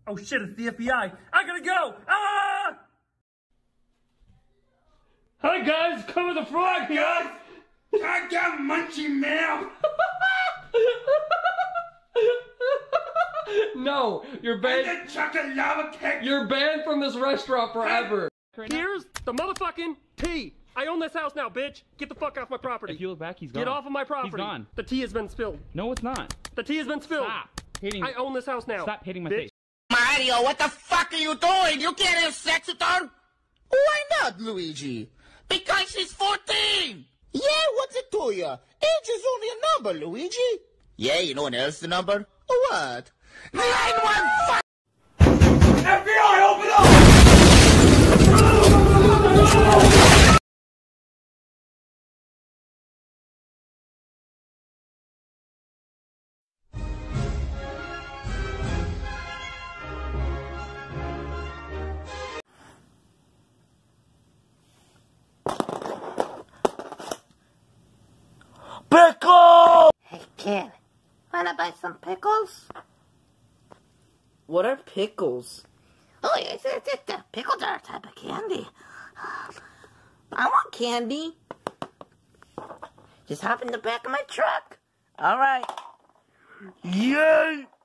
Oh shit, it's the FBI. I gotta go! Ah! Hi guys, cover the frog here! I got munchy mail! No, you're banned. And the chocolate lava cake! You're banned from this restaurant forever. Here's the motherfucking tea. I own this house now, bitch. Get the fuck off my property. If you look back, he's gone. Get off of my property. He's gone. The tea has been spilled. No, it's not. The tea has been spilled. Stop hitting. I own this house now. Stop hitting my bitch. face. Mario, what the fuck are you doing? You can't have sex with her? Why not, Luigi? Because she's 14! Yeah, what's it to you? Age is only a number, Luigi. Yeah, you know what else is the number? What? 915! FBI, open up! Pickle! Hey, kid. Wanna buy some pickles? What are pickles? Oh, it's a pickle jar type of candy. I want candy. Just hop in the back of my truck. Alright. Yay!